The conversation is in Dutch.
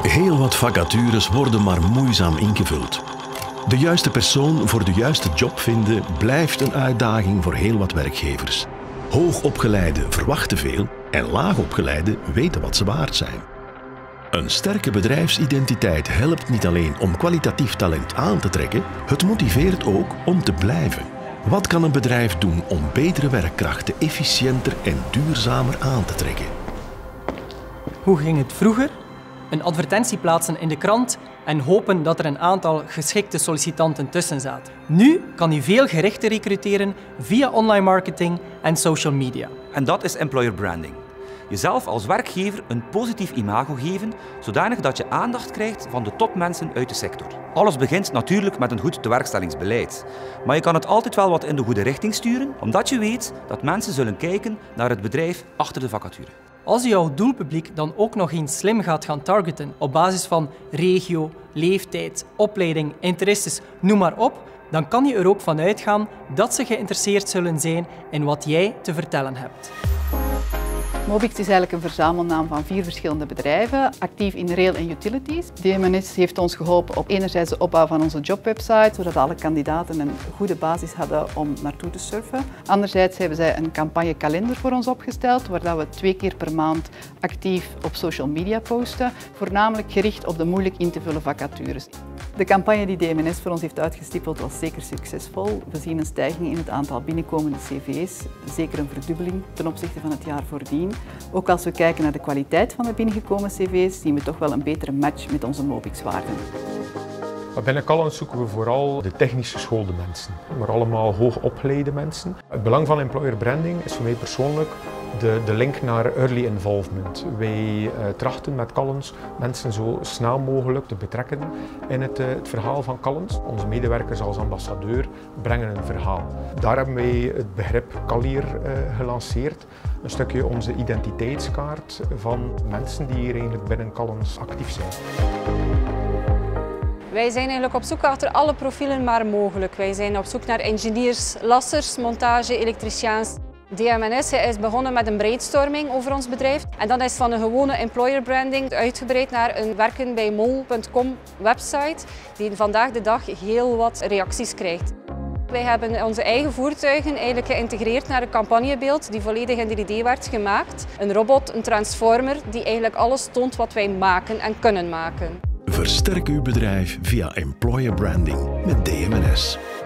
Heel wat vacatures worden maar moeizaam ingevuld. De juiste persoon voor de juiste job vinden blijft een uitdaging voor heel wat werkgevers. Hoogopgeleiden verwachten veel en laagopgeleiden weten wat ze waard zijn. Een sterke bedrijfsidentiteit helpt niet alleen om kwalitatief talent aan te trekken, het motiveert ook om te blijven. Wat kan een bedrijf doen om betere werkkrachten efficiënter en duurzamer aan te trekken? Hoe ging het vroeger? Een advertentie plaatsen in de krant en hopen dat er een aantal geschikte sollicitanten tussen zaten. Nu kan u veel gerichter recruteren via online marketing en social media. En dat is employer branding. Jezelf als werkgever een positief imago geven, zodanig dat je aandacht krijgt van de topmensen uit de sector. Alles begint natuurlijk met een goed tewerkstellingsbeleid. Maar je kan het altijd wel wat in de goede richting sturen, omdat je weet dat mensen zullen kijken naar het bedrijf achter de vacature. Als u jouw doelpubliek dan ook nog eens slim gaat gaan targeten op basis van regio, leeftijd, opleiding, interesses, noem maar op, dan kan je er ook van uitgaan dat ze geïnteresseerd zullen zijn in wat jij te vertellen hebt. Mobix is eigenlijk een verzamelnaam van 4 verschillende bedrijven, actief in rail en utilities. DMNS heeft ons geholpen op enerzijds de opbouw van onze jobwebsite, zodat alle kandidaten een goede basis hadden om naartoe te surfen. Anderzijds hebben zij een campagnekalender voor ons opgesteld, waar we 2 keer per maand actief op social media posten, voornamelijk gericht op de moeilijk in te vullen vacatures. De campagne die DMNS voor ons heeft uitgestippeld was zeker succesvol. We zien een stijging in het aantal binnenkomende cv's, zeker een verdubbeling ten opzichte van het jaar voordien. Ook als we kijken naar de kwaliteit van de binnengekomen cv's, zien we toch wel een betere match met onze Mobix-waarden. Binnen Callens zoeken we vooral de technisch geschoolde mensen, maar allemaal hoogopgeleide mensen. Het belang van employer branding is voor mij persoonlijk de link naar early involvement. Wij trachten met Callens mensen zo snel mogelijk te betrekken in het verhaal van Callens. Onze medewerkers als ambassadeur brengen een verhaal. Daar hebben wij het begrip Callier gelanceerd. Een stukje onze identiteitskaart van mensen die hier eigenlijk binnen Callens actief zijn. Wij zijn eigenlijk op zoek achter alle profielen maar mogelijk. Wij zijn op zoek naar engineers, lassers, montage, elektriciens. DMNS is begonnen met een brainstorming over ons bedrijf. En dat is van een gewone employer branding uitgebreid naar een werkenbijmol.com website die vandaag de dag heel wat reacties krijgt. Wij hebben onze eigen voertuigen eigenlijk geïntegreerd naar een campagnebeeld die volledig in 3D werd gemaakt. Een robot, een transformer die eigenlijk alles toont wat wij maken en kunnen maken. Versterk uw bedrijf via employer branding met DMNS.